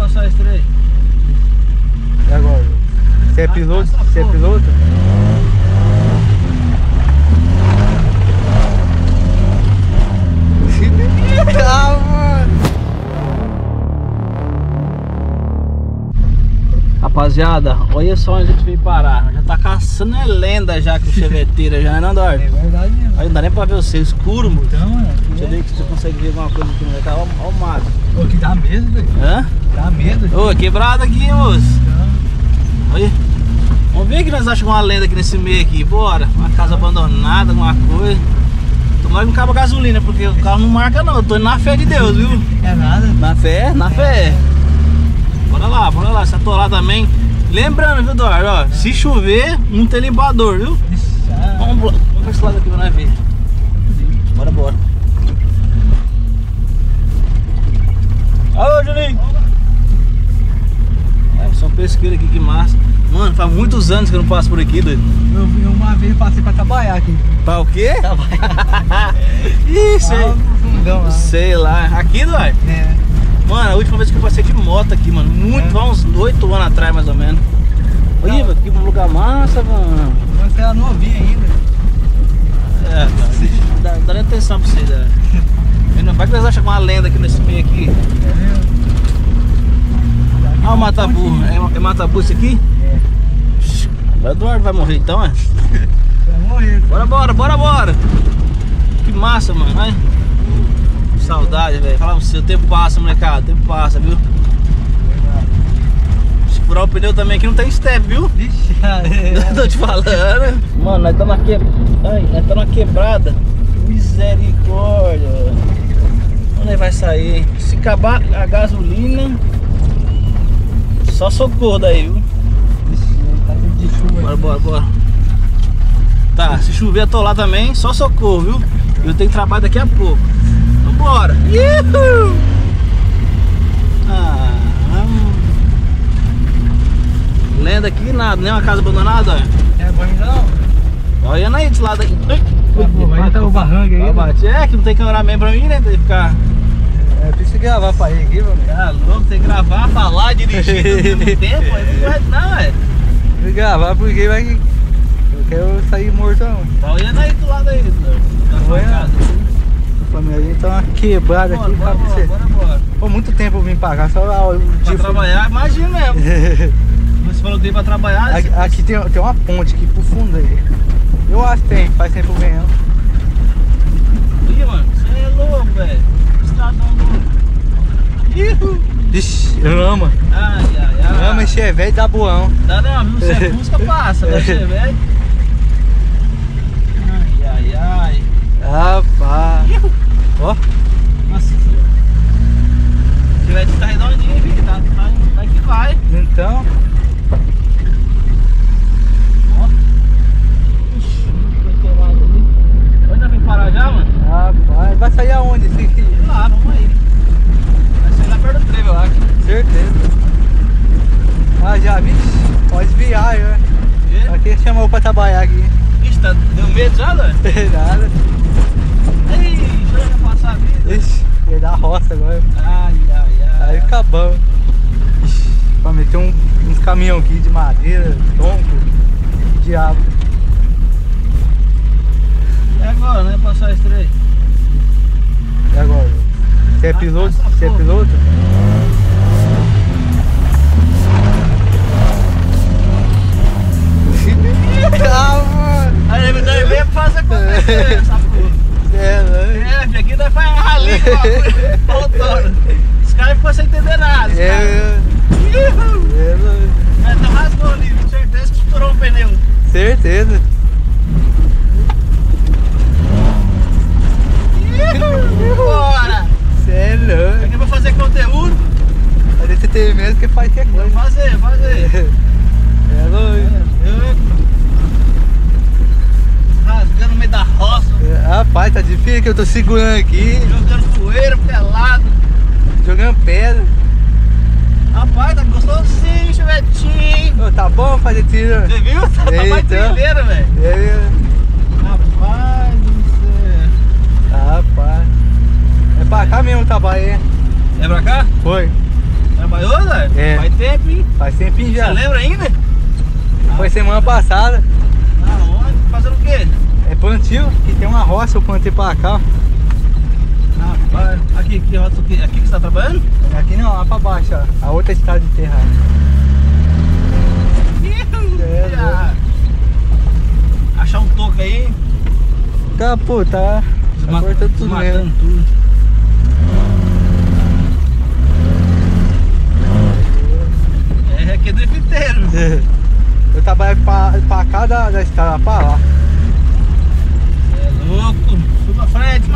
passar esse trem? E agora? Você é piloto? Você é piloto? Rapaziada, olha só onde a gente veio parar. Já tá caçando lenda já com o cheveteira já, não, Eduardo? É verdade mesmo. Aí não dá nem pra ver você, escuro, moço. Então, mano. Deixa eu ver se você consegue ver alguma coisa aqui no mercado. Olha o mato. Ô, que dá medo, velho. Hã? Dá medo. Ô, quebrado aqui, moço. Então, Olha. Vamos ver o que nós achamos uma lenda aqui nesse meio aqui. Bora. Uma casa abandonada, alguma coisa. Tomara que não acaba a gasolina, porque o carro não marca não. Eu tô indo na fé de Deus, viu? é nada. Na fé, na fé. Bora lá, se atolar também. Lembrando, viu, Eduardo, ó, se chover, não tem limpador, viu? Vamos pra esse lado aqui pra nós ver. Bora. Alô, Juninho! São pesqueiros aqui, que massa. Mano, faz muitos anos que eu não passo por aqui, doido. Eu uma vez passei pra trabalhar aqui. Pra o quê? Trabalhar. Isso aí. Fundão lá. Sei lá. Aqui, Eduardo? É. Mano, a última vez que eu passei de moto aqui, mano. Muito, há uns 8 anos atrás, mais ou menos. Olha, aqui um lugar massa, mano. Quando você era novinho ainda. É, cara, dá nem atenção pra vocês, né? Vai que nós achamos uma lenda aqui nesse meio aqui. É mesmo? Ah, o matabu. É matabu isso aqui? É. O Eduardo vai morrer então, é? Vai morrer. Bora! Que massa, mano. Ai. Saudade, velho. Fala pra você, o tempo passa, molecada. O tempo passa, viu? Se furar o pneu também aqui não tem step, viu? Vixe, Tô te falando. Mano, nós estamos numa quebrada. Misericórdia. Onde vai sair? Se acabar a gasolina, só socorro daí, viu? tá tudo de chuva. Bora. Tá, se chover atolar também, só socorro, viu? Eu tenho trabalho daqui a pouco. Vambora! Uhul! Lenda aqui nada, nem uma casa abandonada, olha. É bom ainda não? Olha aí desse lado aqui. Vai tá o barranco aí. É que não tem cameraman pra mim, né? Tem que ficar. É, precisa gravar pra ir aqui, mano. Ah, louco, tem que gravar, falar, dirigir ao mesmo tempo, aí não vai não, é. Precisa gravar porque vai. Eu quero sair morto não. Tá olhando aí do lado aí, da sua casa. Família, a gente tá uma quebrada aqui, Bora. Pô, muito tempo eu vim pra cá, só o Pra dia. trabalhar, imagina mesmo. Você falou que veio pra trabalhar. Aqui tem uma ponte aqui pro fundo aí. Eu acho que tem, faz tempo ganhando. Ih, mano, você é louco, velho. Estradão louco. Vixe, ama. Ai. Ama e Chevette dá boão. Dá não, viu? Você é busca, passa, dá Chevette. Ai. Rapaz. Ó. Nossa senhora. Chevette tá redondinho, filho. Vai que vai. Então. Ó. Ixi, foi queimado ali. Ainda vem parar já, mano? Rapaz, vai sair aonde esse aqui? Sei lá, vamos aí. Vai sair lá perto do trevo, eu acho. Certeza. Ah, já vi. Pode desviar, né? Aqui chamou pra trabalhar aqui. Ixi, deu medo já, né? Nada. Ei, deixa eu passar a vida. Ixi, ia dar roça agora. Ai. Aí acabamos. Pra meter uns caminhão aqui de madeira, tronco, diabo. E agora, né? Passar esse trem? E agora? Você é piloto? Você é piloto? Aí ele veio pra fazer acontecer essa porra. É, filho, aqui nós faz rali com a motora. Os caras ficou sem entender nada. Então rasgou ali, com certeza que estourou o pneu. Certeza. Bora! Cê é louco. Aqui pra fazer conteúdo. Mas você tem medo que faz qualquer coisa. Vamos fazer. É louco. Rasgando no meio da roça, Rapaz, tá difícil que eu tô segurando aqui, jogando poeira, pelado. jogando pedra. Rapaz, tá gostosinho, chuvetinho. Ô, tá bom fazer tiro? Você viu? Tá mais Eita. trilheiro, velho. É, Rapaz do céu. rapaz. É pra cá mesmo o trabalho, hein? É pra cá? Foi. Vai Trabalhou, Zé? É. Faz tempo, hein? Faz tempinho já. Você lembra ainda? Foi semana passada. Ah, onde? Fazendo o quê? É plantio, que tem uma roça, eu plantei pra cá. Rapaz, aqui que você tá trabalhando? Aqui não, lá pra baixo, ó. A outra estrada de terra. Achar um toco aí. Tá, pô, tá cortando tudo matando mesmo. tudo. É, aqui é drifteiro. Eu trabalho pra cá da estrada pra lá. É louco. Fui pra frente,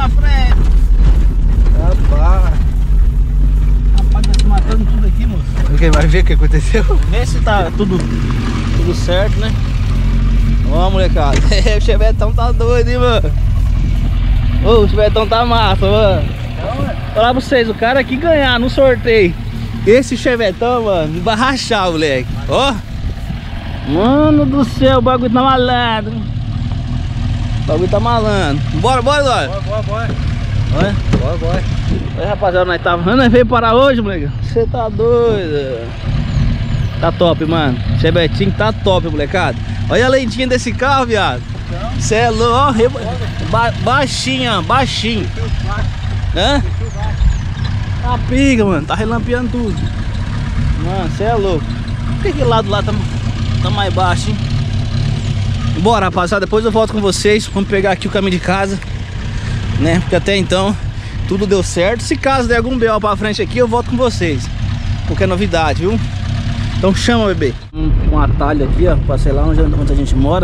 Rapaz. Rapaz, tá se matando tudo aqui, moço. Alguém vai ver o que aconteceu? Vê se tá tudo certo, né? Ó, molecada. O Chevetão tá doido, hein, mano? Ô, o Chevetão tá massa, mano. Falar pra vocês, o cara que ganhar no sorteio esse Chevetão, mano, vai rachar, moleque. Ó. Mano do céu, o bagulho tá malandro. O bagulho tá malandro. Bora, Eduardo. Bora. Olha. Bora. Aí, rapaziada, nós veio parar hoje, moleque. Você tá doido. Tá top, mano. Chevetinho tá top, molecada. Olha a lentinha desse carro, viado. Você é louco. Baixinho. Hã? Tá pica, mano. Tá relampeando tudo. Mano, você é louco. Por que aquele lado lá tá mais baixo, hein? Bora, rapaziada. Depois eu volto com vocês. Vamos pegar aqui o caminho de casa, né? Porque até então tudo deu certo. Se caso der algum BO pra frente aqui, eu volto com vocês. Qualquer novidade, viu? Então chama, bebê. Um atalho aqui, ó. Passei lá onde a gente mora.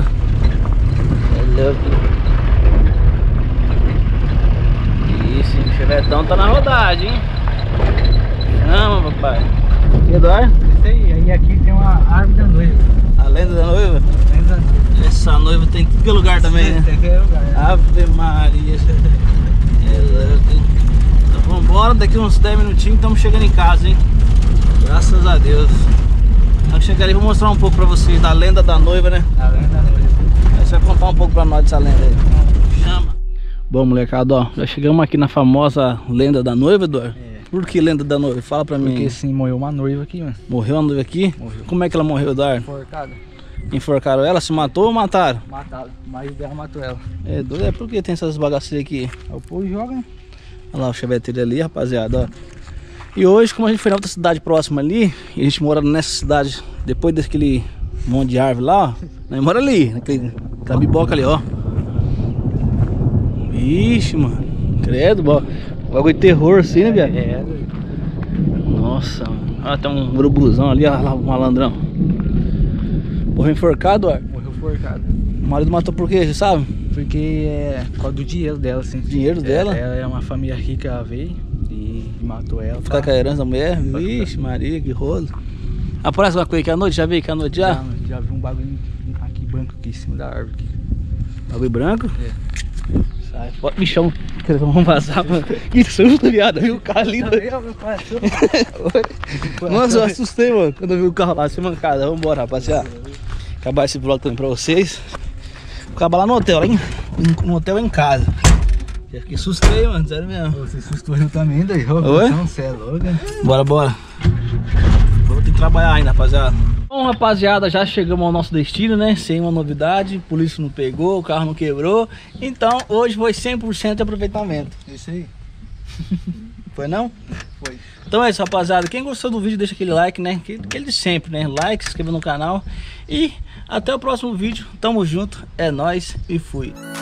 Isso, o Chevetão tá na rodagem, hein? Chama, papai. Eduardo? Isso aí aqui tem uma árvore da noiva. A lenda da noiva? Essa noiva tem em todo lugar também, né? Tem que lugar. Ave Maria. É louco, hein? Então vambora, daqui uns 10 minutinhos estamos chegando em casa, hein? Graças a Deus. Vamos chegar ali e vou mostrar um pouco pra vocês da lenda da noiva, né? A lenda da noiva. Aí você vai contar um pouco pra nós dessa lenda aí. Chama. Bom, molecada, ó, já chegamos aqui na famosa lenda da noiva, Eduardo. É. Por que lenda da noiva? Fala pra mim. Porque sim, morreu uma noiva aqui, mano. Morreu a noiva aqui? Morreu. Como é que ela morreu, Eduardo? Enforcada. Enforcaram ela? Se matou ou mataram? Mataram. O marido dela matou ela. É doido, é porque tem essas bagaceiras aqui. Aí o povo joga, né? Olha lá o cheveteiro ali, rapaziada, ó. E hoje, como a gente foi na outra cidade próxima ali, e a gente mora nessa cidade, depois daquele monte de árvore lá, ó, nós mora ali, naquela biboca ali, ó. Vixe, mano. Credo, bagulho de terror assim, né, viado? É. Nossa, mano. Olha, tem um urubuzão ali, olha lá o malandrão. Morreu enforcado, ó. Morreu enforcado. O marido matou por quê, você sabe? Porque é por causa do dinheiro dela, assim. Dinheiro dela? Ela é uma família rica, ela veio e matou ela. Ficar com a herança da mulher? Vixe, Maria, que rolo. Aparece uma coisa aqui à noite? Já veio aqui à noite já? Já vi um bagulho aqui branco aqui em cima da árvore. Aqui. Bagulho branco? É. Sai fora, bichão. Vamos vazar, mano. Que susto, viado. Viu o carro ali. Nossa, eu assustei, mano, quando eu vi o carro lá, sem mancada. Vambora, rapaziada. Acabar esse vlog também pra vocês. Vou acabar lá no hotel, hein? No hotel em casa. Eu fiquei assustei, mano, sério mesmo. Você assustou eu também, daí. Oi? Então, você é louco, né? Bora. Vou ter que trabalhar ainda, rapaziada. Bom, rapaziada, já chegamos ao nosso destino, né? Sem uma novidade, a polícia não pegou, o carro não quebrou. Então, hoje foi 100% de aproveitamento. Isso aí. Foi não? Foi. Então é isso, rapaziada. Quem gostou do vídeo, deixa aquele like, né? Aquele de sempre, né? Like, se inscreva no canal. E até o próximo vídeo. Tamo junto, é nóis e fui.